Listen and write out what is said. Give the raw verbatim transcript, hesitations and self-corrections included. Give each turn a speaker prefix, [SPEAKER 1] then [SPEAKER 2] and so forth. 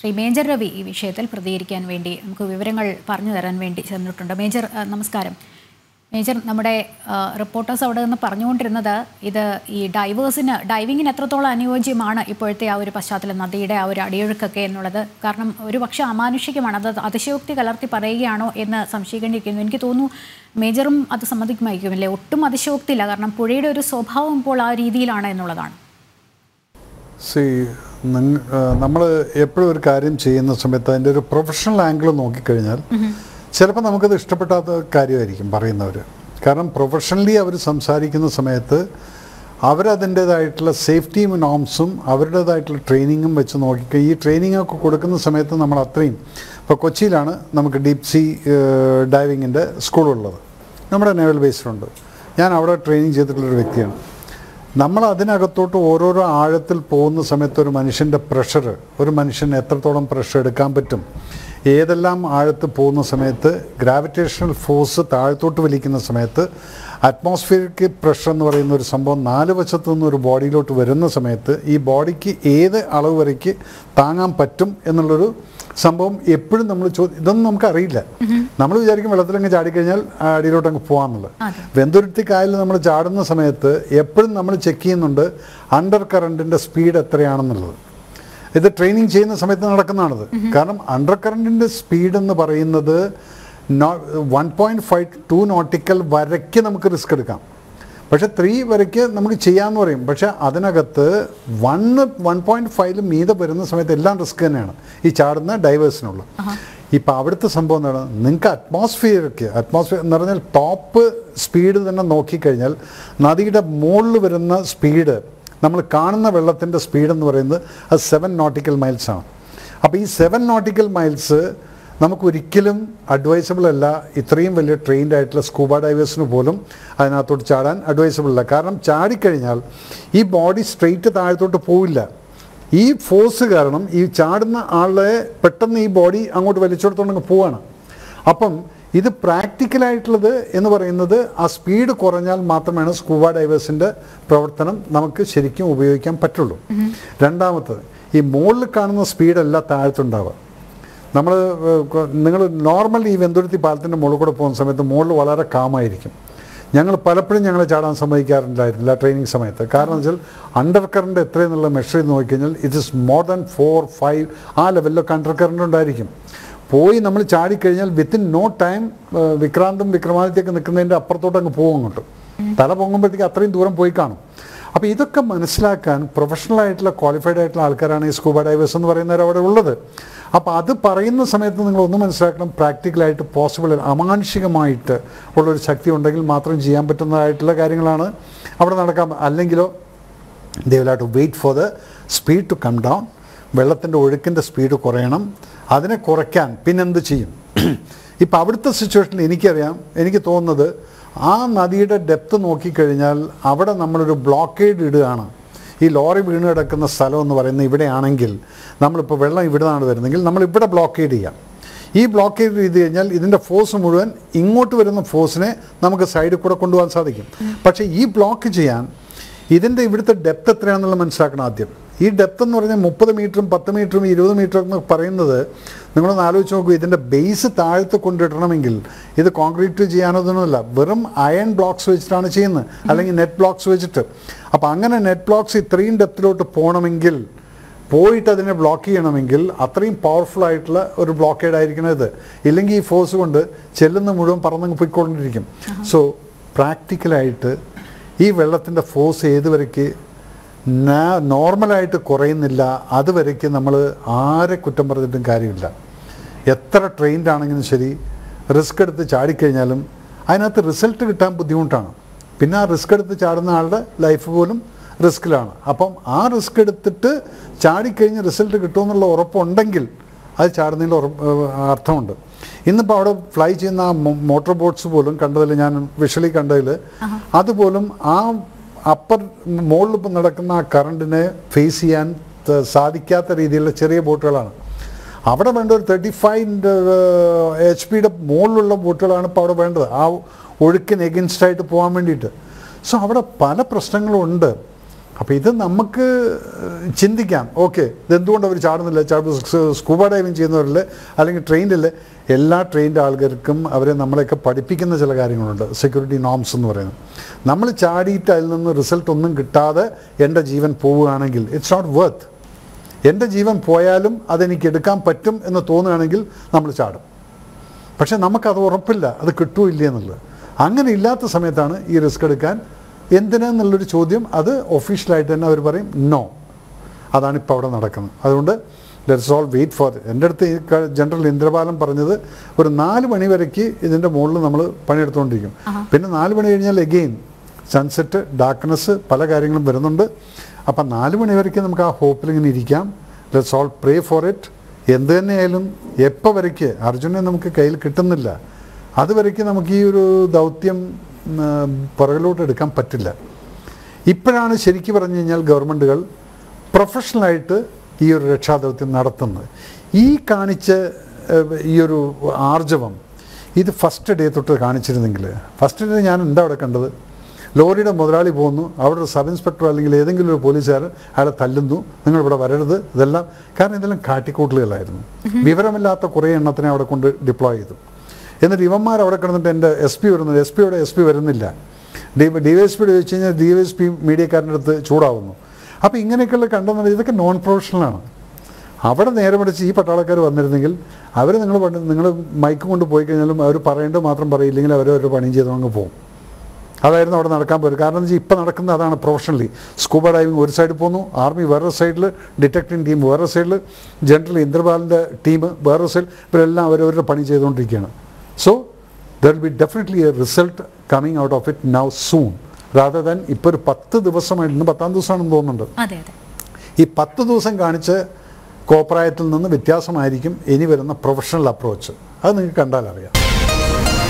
[SPEAKER 1] Shri major Ravi ഈ വിഷയത്തിൽ പ്രതികരിക്കാൻ വേണ്ടി നമുക്ക് വിവരങ്ങൾ പറഞ്ഞു തരാൻ വേണ്ടി ചെന്നിട്ടുണ്ട്. മേജർ നമസ്കാരം. മേജർ, നമ്മുടെ റിപ്പോർട്ടേഴ്സ് അവിടെ നിന്ന് പറഞ്ഞുകൊണ്ടിരുന്നത് ഇത് ഈ ഡൈവേഴ്സിന് ഡൈവിങ്ങിന് എത്രത്തോളം അനുയോജ്യമാണ് ഇപ്പോഴത്തെ ആ ഒരു പശ്ചാത്തലം, നദിയുടെ ആ ഒരു അടിയൊഴുക്കൊക്കെ എന്നുള്ളത്. കാരണം ഒരു പക്ഷേ അമാനുഷികമാണ്, അത് അതിശയോക്തി കലർത്തി പറയുകയാണോ എന്ന് സംശയിക്കേണ്ടിയിരിക്കുന്നു. എനിക്ക് തോന്നുന്നു മേജറും അത് സമ്മതിക്കുമായിരിക്കുമല്ലേ? ഒട്ടും അതിശയോക്തിയില്ല, കാരണം പുഴയുടെ ഒരു സ്വഭാവം ഇപ്പോൾ ആ രീതിയിലാണ് എന്നുള്ളതാണ്.
[SPEAKER 2] സി നമ്മൾ എപ്പോഴും ഒരു കാര്യം ചെയ്യുന്ന സമയത്ത് അതിൻ്റെ ഒരു പ്രൊഫഷണൽ ആംഗിൾ നോക്കിക്കഴിഞ്ഞാൽ ചിലപ്പോൾ നമുക്കത് ഇഷ്ടപ്പെടാത്ത കാര്യമായിരിക്കും പറയുന്നവർ. കാരണം പ്രൊഫഷണലി അവർ സംസാരിക്കുന്ന സമയത്ത് അവരതിൻ്റേതായിട്ടുള്ള സേഫ്റ്റി നോംസും അവരുടേതായിട്ടുള്ള ട്രെയിനിങ്ങും വെച്ച് നോക്കിക്കുക. ഈ ട്രെയിനിങ് ഒക്കെ കൊടുക്കുന്ന സമയത്ത് നമ്മൾ അത്രയും, ഇപ്പോൾ കൊച്ചിയിലാണ് നമുക്ക് ഡീപ് സീ ഡൈവിങ്ങിൻ്റെ സ്കൂളുള്ളത്, നമ്മുടെ നേവൽ ബേസിലുണ്ട്. ഞാൻ അവിടെ ട്രെയിനിങ് ചെയ്തിട്ടുള്ളൊരു വ്യക്തിയാണ്. നമ്മൾ അതിനകത്തോട്ട് ഓരോരോ ആഴത്തിൽ പോകുന്ന സമയത്ത് ഒരു മനുഷ്യൻ്റെ പ്രഷർ, ഒരു മനുഷ്യന് എത്രത്തോളം പ്രഷർ എടുക്കാൻ പറ്റും, ഏതെല്ലാം ആഴത്ത് പോകുന്ന സമയത്ത് ഗ്രാവിറ്റേഷണൽ ഫോഴ്സ് താഴത്തോട്ട് വലിക്കുന്ന സമയത്ത് അറ്റ്മോസ്ഫിയറിക് പ്രഷർ എന്ന് പറയുന്ന ഒരു സംഭവം നാല് വശത്തു നിന്ന് ഒരു ബോഡിയിലോട്ട് വരുന്ന സമയത്ത് ഈ ബോഡിക്ക് ഏത് അളവ് വരയ്ക്ക് താങ്ങാൻ പറ്റും എന്നുള്ളൊരു സംഭവം എപ്പോഴും നമ്മൾ ചോദ്യം, ഇതൊന്നും നമുക്കറിയില്ല. നമ്മൾ വിചാരിക്കും വെള്ളത്തിലങ്ങ് ചാടിക്കഴിഞ്ഞാൽ അടിയിലോട്ട് അങ്ങ് പോകാമെന്നുള്ളത്. വെന്തുരുത്തി കായലിൽ നമ്മൾ ചാടുന്ന സമയത്ത് എപ്പോഴും നമ്മൾ ചെക്ക് ചെയ്യുന്നുണ്ട് അണ്ടർ കറണ്ടിൻ്റെ സ്പീഡ് എത്രയാണെന്നുള്ളത്. ഇത് ട്രെയിനിങ് ചെയ്യുന്ന സമയത്ത് നടക്കുന്നതാണത്. കാരണം അണ്ടർ കറണ്ടിൻ്റെ സ്പീഡ് എന്ന് പറയുന്നത് one point five two nautical വരയ്ക്ക് നമുക്ക് റിസ്ക് എടുക്കാം, പക്ഷേ ത്രീ വരയ്ക്ക് നമുക്ക് ചെയ്യാമെന്ന് പറയും. പക്ഷേ അതിനകത്ത് വണ്ണ് വൺ പോയിൻറ്റ് ഫൈവില് മീതെ വരുന്ന സമയത്ത് എല്ലാം റിസ്ക് തന്നെയാണ് ഈ ചാടുന്ന ഡൈവേഴ്സിനുള്ള. ഇപ്പം അവിടുത്തെ സംഭവം എന്താണ്, നിങ്ങൾക്ക് അറ്റ്മോസ്ഫിയർക്ക് അറ്റ്മോസ്ഫിയർ എന്ന് പറഞ്ഞാൽ ടോപ്പ് സ്പീഡ് തന്നെ നോക്കിക്കഴിഞ്ഞാൽ നദിയുടെ മുകളിൽ വരുന്ന സ്പീഡ്, നമ്മൾ കാണുന്ന വെള്ളത്തിൻ്റെ സ്പീഡെന്ന് പറയുന്നത് അത് സെവൻ നോട്ടിക്കൽ മൈൽസാണ്. അപ്പോൾ ഈ സെവൻ നോട്ടിക്കൽ മൈൽസ് നമുക്കൊരിക്കലും അഡ്വൈസബിൾ അല്ല. ഇത്രയും വലിയ ട്രെയിൻഡ് ആയിട്ടുള്ള സ്കൂബ ഡൈവേഴ്സിന് പോലും അതിനകത്തോട്ട് ചാടാൻ അഡ്വൈസബിൾ അല്ല. കാരണം ചാടിക്കഴിഞ്ഞാൽ ഈ ബോഡി സ്ട്രെയിറ്റ് താഴത്തോട്ട് പോവില്ല. ഈ ഫോഴ്സ് കാരണം ഈ ചാടുന്ന ആളെ പെട്ടെന്ന് ഈ ബോഡി അങ്ങോട്ട് വലിച്ചെടുത്തോണ്ടങ്ങ് പോവാണ്. അപ്പം ഇത് പ്രാക്ടിക്കലായിട്ടുള്ളത് എന്ന് പറയുന്നത് ആ സ്പീഡ് കുറഞ്ഞാൽ മാത്രമാണ് സ്കൂബ ഡൈവേഴ്സിൻ്റെ പ്രവർത്തനം നമുക്ക് ശരിക്കും ഉപയോഗിക്കാൻ പറ്റുള്ളൂ. രണ്ടാമത്തത്, ഈ മുകളിൽ കാണുന്ന സ്പീഡല്ല താഴത്തുണ്ടാവുക. നമ്മൾ നിങ്ങൾ നോർമൽ ഈ വെന്തുരുത്തി പാലത്തിൻ്റെ മുകളിൽ കൂടെ പോകുന്ന സമയത്ത് മുകളിൽ വളരെ കാമായിരിക്കും. ഞങ്ങൾ പലപ്പോഴും ഞങ്ങൾ ചാടാൻ സമ്മതിക്കാറുണ്ടായിരുന്നില്ല ട്രെയിനിങ് സമയത്ത്. കാരണം വെച്ചാൽ അണ്ടർ കറണ്ട് എത്രയെന്നുള്ള മെഷർ ചെയ്ത് നോക്കിക്കഴിഞ്ഞാൽ it is more than four five ആ ലെവലിലൊക്കെ അണ്ടർ കറണ്ട് ഉണ്ടായിരിക്കും. പോയി നമ്മൾ ചാടിക്കഴിഞ്ഞാൽ വിത്തിൻ നോ ടൈം വിക്രാന്തും വിക്രമാദിത്യൊക്കെ നിൽക്കുന്നതിൻ്റെ അപ്പുറത്തോട്ട് അങ്ങ് പോകും അങ്ങോട്ട്. തല പൊങ്ങുമ്പോഴത്തേക്ക് അത്രയും ദൂരം പോയി കാണും. അപ്പോൾ ഇതൊക്കെ മനസ്സിലാക്കാൻ പ്രൊഫഷണലായിട്ടുള്ള ക്വാളിഫൈഡ് ആയിട്ടുള്ള ആൾക്കാരാണ് ഈ സ്കൂബ ഡൈവേഴ്സ് എന്ന് പറയുന്നവർ അവിടെ ഉള്ളത്. അപ്പോൾ അത് പറയുന്ന സമയത്ത് നിങ്ങളൊന്ന് മനസ്സിലാക്കണം, പ്രാക്ടിക്കലായിട്ട് പോസിബിൾ അമാനുഷികമായിട്ട് ഉള്ളൊരു ശക്തി ഉണ്ടെങ്കിൽ മാത്രം ചെയ്യാൻ പറ്റുന്നതായിട്ടുള്ള കാര്യങ്ങളാണ് അവിടെ നടക്കാൻ. അല്ലെങ്കിലോ they will have to wait for the speed to come down. വെള്ളത്തിൻ്റെ ഒഴുക്കിൻ്റെ സ്പീഡ് കുറയണം. അതിനെ കുറയ്ക്കാൻ പിന്നെന്ത് ചെയ്യും? ഇപ്പം അവിടുത്തെ സിറ്റുവേഷനിൽ എനിക്കറിയാം, എനിക്ക് തോന്നുന്നത് ആ നദിയുടെ ഡെപ്ത് നോക്കിക്കഴിഞ്ഞാൽ അവിടെ നമ്മളൊരു ബ്ലോക്കേഡ് ഇടുകയാണ്. ഈ ലോറി വീണ് കിടക്കുന്ന സ്ഥലം എന്ന് പറയുന്നത് ഇവിടെയാണെങ്കിൽ നമ്മളിപ്പോൾ വെള്ളം ഇവിടെ നിന്നാണ് വരുന്നതെങ്കിൽ നമ്മളിവിടെ ബ്ലോക്കേഡ് ചെയ്യാം. ഈ ബ്ലോക്കേഡ് ചെയ്ത് കഴിഞ്ഞാൽ ഇതിൻ്റെ ഫോഴ്സ് മുഴുവൻ ഇങ്ങോട്ട് വരുന്ന ഫോഴ്സിനെ നമുക്ക് സൈഡിൽ കൂടെ കൊണ്ടുപോകാൻ സാധിക്കും. പക്ഷേ ഈ ബ്ലോക്ക് ചെയ്യാൻ ഇതിൻ്റെ ഇവിടുത്തെ ഡെപ്ത് എത്രയാണെന്നുള്ളത് മനസ്സിലാക്കണം ആദ്യം. ഈ ഡെപ്ത് എന്ന് പറഞ്ഞാൽ മുപ്പത് മീറ്ററും പത്ത് മീറ്ററും ഇരുപത് മീറ്ററും എന്ന് പറയുന്നത് നിങ്ങളൊന്ന് ആലോചിച്ച് നോക്കൂ. ഇതിൻ്റെ ബേസ് താഴത്ത് കൊണ്ടിടണമെങ്കിൽ ഇത് കോൺക്രീറ്റ് ചെയ്യാനൊന്നുമില്ല, വെറും അയൺ ബ്ലോക്സ് വെച്ചിട്ടാണ് ചെയ്യുന്നത്, അല്ലെങ്കിൽ നെറ്റ് ബ്ലോക്സ് വെച്ചിട്ട്. അപ്പോൾ അങ്ങനെ നെറ്റ് ബ്ലോക്സ് ഇത്രയും ഡെപ്തിലോട്ട് പോകണമെങ്കിൽ, പോയിട്ട് അതിനെ ബ്ലോക്ക് ചെയ്യണമെങ്കിൽ അത്രയും പവർഫുൾ ആയിട്ടുള്ള ഒരു ബ്ലോക്കേഡ് ആയിരിക്കണം ഇത്. ഇല്ലെങ്കിൽ ഈ ഫോഴ്സ് കൊണ്ട് ചെല്ലുന്ന മുഴുവൻ പറന്നങ്ങ് പോയിക്കൊണ്ടിരിക്കും. സോ പ്രാക്ടിക്കലായിട്ട് ഈ വെള്ളത്തിൻ്റെ ഫോഴ്സ് ഏതുവരയ്ക്ക് നോർമലായിട്ട് കുറയുന്നില്ല അതുവരയ്ക്ക് നമ്മൾ ആരെ കുറ്റം പറഞ്ഞിട്ടും കാര്യമില്ല. എത്ര ട്രെയിൻഡ് ആണെങ്കിലും ശരി, റിസ്ക് എടുത്ത് ചാടിക്കഴിഞ്ഞാലും അതിനകത്ത് റിസൾട്ട് കിട്ടാൻ ബുദ്ധിമുട്ടാണ്. പിന്നെ ആ റിസ്ക് എടുത്ത് ചാടുന്ന ആളുടെ ലൈഫ് പോലും റിസ്ക്കിലാണ്. അപ്പം ആ റിസ്ക് എടുത്തിട്ട് ചാടിക്കഴിഞ്ഞ് റിസൾട്ട് കിട്ടുമെന്നുള്ള ഉറപ്പുണ്ടെങ്കിൽ അത് ചാടുന്നതിൽ ഉറപ്പ് അർത്ഥമുണ്ട്. ഇന്നിപ്പോൾ അവിടെ ഫ്ലൈ ചെയ്യുന്ന ആ മോട്ടോർ ബോട്ട്സ് പോലും കണ്ടതിൽ, ഞാൻ വിഷ്വലി കണ്ടതിൽ, അതുപോലും ആ അപ്പർ മുകളിൽ ഇപ്പം നടക്കുന്ന ആ കറണ്ടിനെ ഫേസ് ചെയ്യാൻ സാധിക്കാത്ത രീതിയിലുള്ള ചെറിയ ബോട്ടുകളാണ്. അവിടെ വേണ്ട ഒരു തേർട്ടി ഫൈവ് എച്ച് പിയുടെ മുകളിലുള്ള ബോട്ടുകളാണ് ഇപ്പോൾ അവിടെ വേണ്ടത്, ആ ഒഴുക്കിന് എഗൻസ്റ്റായിട്ട് പോകാൻ വേണ്ടിയിട്ട്. സോ അവിടെ പല പ്രശ്നങ്ങളും ഉണ്ട്. അപ്പോൾ ഇത് നമുക്ക് ചിന്തിക്കാം, ഓക്കെ ഇതെന്തുകൊണ്ട് അവർ ചാടുന്നില്ല, ചാട് സ്കൂബ ഡൈവിങ് ചെയ്യുന്നവരിൽ അല്ലെങ്കിൽ ട്രെയിനിൽ എല്ലാ ട്രെയിൻഡ് ആൾക്കാർക്കും അവരെ നമ്മളെയൊക്കെ പഠിപ്പിക്കുന്ന ചില കാര്യങ്ങളുണ്ട്, സെക്യൂരിറ്റി നോംസ് എന്ന് പറയുന്നത്. നമ്മൾ ചാടിയിട്ട് അതിൽ നിന്ന് റിസൾട്ട് ഒന്നും കിട്ടാതെ എൻ്റെ ജീവൻ പോവുകയാണെങ്കിൽ ഇറ്റ്സ് നോട്ട് വർത്ത്. എൻ്റെ ജീവൻ പോയാലും അതെനിക്ക് എടുക്കാൻ പറ്റും എന്ന് തോന്നുകയാണെങ്കിൽ നമ്മൾ ചാടും. പക്ഷേ നമുക്കത് ഉറപ്പില്ല അത് കിട്ടുമോ ഇല്ല എന്നുള്ളത്. അങ്ങനെ ഇല്ലാത്ത സമയത്താണ് ഈ റിസ്ക് എടുക്കാൻ എന്തിനാന്നുള്ളൊരു ചോദ്യം. അത് ഒഫീഷ്യലായിട്ട് തന്നെ അവർ പറയും നോ. അതാണ് ഇപ്പോൾ അവിടെ നടക്കുന്നത്. അതുകൊണ്ട് ലെറ്റ്സ് ഓൾ വെയിറ്റ് ഫോർ. എൻ്റെ അടുത്ത് ഈ ജനറൽ ഇന്ദ്രപാലൻ പറഞ്ഞത് ഒരു നാല് മണി വരയ്ക്ക് ഇതിൻ്റെ മുകളിൽ നമ്മൾ പണിയെടുത്തുകൊണ്ടിരിക്കും. പിന്നെ നാല് മണി കഴിഞ്ഞാൽ എഗെയിൻ സൺസെറ്റ്, ഡാർക്ക്നെസ്, പല കാര്യങ്ങളും വരുന്നുണ്ട്. അപ്പം നാല് മണി വരയ്ക്ക് നമുക്ക് ആ ഹോപ്പിൽ ഇങ്ങനെ ഇരിക്കാം. Let's all pray for it. എന്ത് തന്നെയായാലും എപ്പോൾ വരയ്ക്ക് അർജുനെ നമുക്ക് കയ്യിൽ കിട്ടുന്നില്ല, അതുവരയ്ക്ക് നമുക്ക് ഈ ഒരു ദൗത്യം പുറകിലോട്ട് എടുക്കാൻ പറ്റില്ല. ഇപ്പോഴാണ് ശരിക്കും പറഞ്ഞു കഴിഞ്ഞാൽ ഗവൺമെൻറ്റുകൾ പ്രൊഫഷണലായിട്ട് ഈ ഒരു രക്ഷാദൗത്യം നടത്തുന്നത്. ഈ കാണിച്ച ഈ ഒരു ആർജവം ഇത് ഫസ്റ്റ് ഡേ തൊട്ട് കാണിച്ചിരുന്നെങ്കിൽ, ഫസ്റ്റ് ഡേ ഞാൻ എന്താ അവിടെ കണ്ടത്, ലോറിയുടെ മുതലാളി പോകുന്നു, അവിടെ ഒരു സബ് ഇൻസ്പെക്ടർ അല്ലെങ്കിൽ ഏതെങ്കിലും ഒരു പോലീസുകാരൻ അയാളെ തല്ലുന്നു, നിങ്ങളിവിടെ വരരുത്, ഇതെല്ലാം. കാരണം ഇതെല്ലാം കാട്ടിക്കൂട്ടലുകളായിരുന്നു. വിവരമില്ലാത്ത കുറേ എണ്ണത്തിനെ അവിടെ കൊണ്ട് ഡിപ്ലോയ് ചെയ്തു. എന്നിട്ട് ഇവന്മാർ അവിടെ കിടന്നിട്ട് എൻ്റെ എസ് പി വരുന്നത്, എസ് പിയുടെ എസ് പി വരുന്നില്ല, ഡി ഡി വൈ എസ് പിയുടെ ചോദിച്ചു കഴിഞ്ഞാൽ ഡി വൈ എസ് പി മീഡിയക്കാരൻ്റെ അടുത്ത് ചൂടാവുന്നു. അപ്പോൾ ഇങ്ങനെയൊക്കെയുള്ള കണ്ടെന്ന് ഇതൊക്കെ നോൺ പ്രൊഫഷണലാണ്. അവിടെ നേരെ മറിച്ച് ഈ പട്ടാളക്കാർ വന്നിരുന്നെങ്കിൽ അവർ നിങ്ങൾ നിങ്ങൾ മൈക്ക് കൊണ്ട് പോയി കഴിഞ്ഞാലും അവർ പറയേണ്ടത് മാത്രം പറയില്ലെങ്കിൽ അവർ അവരുടെ പണിയും ചെയ്ത് അങ്ങ് പോകും. അതായിരുന്നു അവിടെ നടക്കാൻ പോലും. കാരണം എന്ന് വെച്ചാൽ ഇപ്പം നടക്കുന്നത് അതാണ് പ്രൊഫഷണലി. സ്കൂബ ഡൈവിങ് ഒരു സൈഡിൽ പോകുന്നു, ആർമി വേറൊരു സൈഡിൽ, ഡിറ്റക്ടിങ് ടീം വേറൊരു സൈഡിൽ, ജനറൽ ഇന്ദ്രപാലിൻ്റെ ടീം വേറൊരു സൈഡിൽ, ഇവരെല്ലാം അവരവരുടെ പണി ചെയ്തുകൊണ്ടിരിക്കുകയാണ്. So there will be definitely a result coming out of it now soon rather than ഇപ്പോൾ ഒരു പത്ത് ദിവസമായിട്ട്, ഇന്ന് പത്താം ദിവസമാണെന്ന് തോന്നുന്നുണ്ട്. ഈ പത്ത് ദിവസം കാണിച്ച കോപ്രായത്തിൽ നിന്ന് വ്യത്യാസമായിരിക്കും ഇനി വരുന്ന പ്രൊഫഷണൽ അപ്രോച്ച്. അത് നിങ്ങൾക്ക് കണ്ടാൽ അറിയാം.